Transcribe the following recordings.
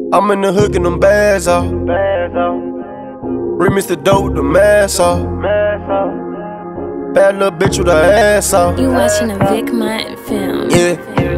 I'm in the hook and them bags off. Remix the dope with the mask off. Bad little bitch with her ass off. You watching a Vic Martin film? Yeah.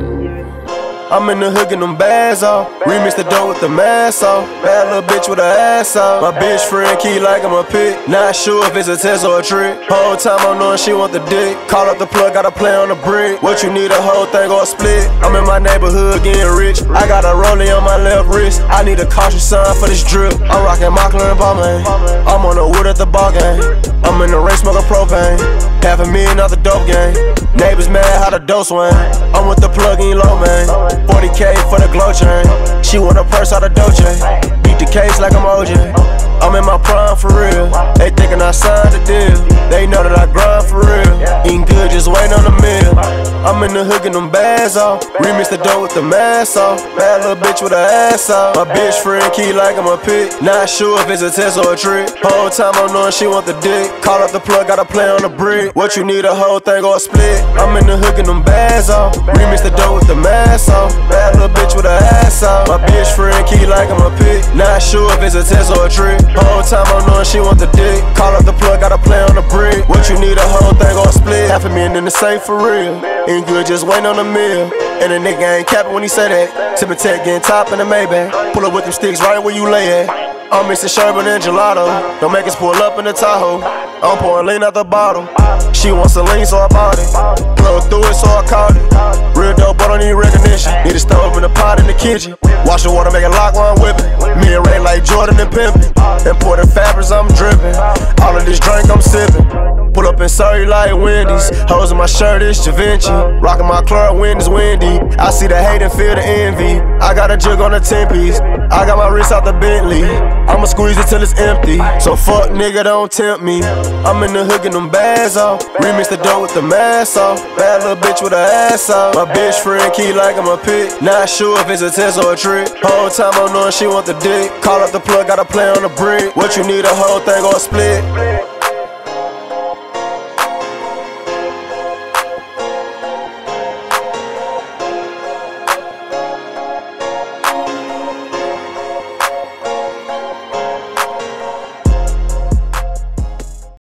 I'm in the hook and them bags off. Remix the dope with the mask off. Bad little bitch with her ass off. My bitch friend keep like I'm a pit. Not sure if it's a test or a trick. Whole time I'm knowing she want the dick. Call up the plug, gotta play on the brick. What you need, a whole thing or a split? I'm in my neighborhood getting rich. I got a rollie on my left wrist. I need a caution sign for this drip. I'm rocking Mockler and Balmain. I'm on the wood at the ball game. I'm in the race smoking propane. $500,000 out the dope game. Neighbors mad how the dose went. I'm with the plug in low man. 40K for the glow chain. She want a purse out of Dolce. Beat the case like I'm OJ. I'm in my prime for real. They thinking I signed a deal. They know that I grind for real. Eating good, just waiting on the meal. I'm in the hook and them bags off. Remix the dope with the mask off. Bad little bitch with her ass off. My bitch friend keep like I'm a pit. Not sure if it's a test or a trick. Whole time I'm knowing she want the dick. Call up the plug, gotta play on the brick. What you need, a whole thing or a split? I'm in the hook and them bags off. Remix the dope with the mask off. Bad little bitch with her ass off. My bitch friend keep like I'm a pit. Not sure if it's a test or a trick. Whole time I'm knowing she want the dick. Call up the plug, gotta play on the brick. What you need, a whole thing or a split? $500,000 in the safe for real. Ain't good, just waiting on the meal. And a nigga ain't capping when he say that. Tippin' tech getting top in the Maybach. Pull up with them sticks right where you lay at. I'm mixing sherbet and gelato. Don't make us pull up in the Tahoe. I'm pouring lean out the bottle. She wants a lean, so I bought it. Plug through it, so I caught it. Real dope, but I don't need recognition. Need a stove and a pot in the kitchen. Wash the water, make it lock while I'm whipping. Me and Ray like Jordan and pimpin'. Imported fabrics, I'm drippin'. All of this drink, I'm sippin'. Pull up in Surrey like Wendy's. Hoes in my shirt, it's Da Vinci. Rockin' my club, wind is windy. I see the hate and feel the envy. I got a jug on the 10-piece. I got my wrist out the Bentley. I'ma squeeze it till it's empty. So fuck nigga, don't tempt me. I'm in the hook and them bags off. Remix the dope with the mask off. Bad little bitch with her ass off. My bitch friend keep like I'm a pit. Not sure if it's a test or a trick. Whole time I'm knowing she want the dick. Call up the plug, gotta play on the brick. What you need, a whole thing or a split?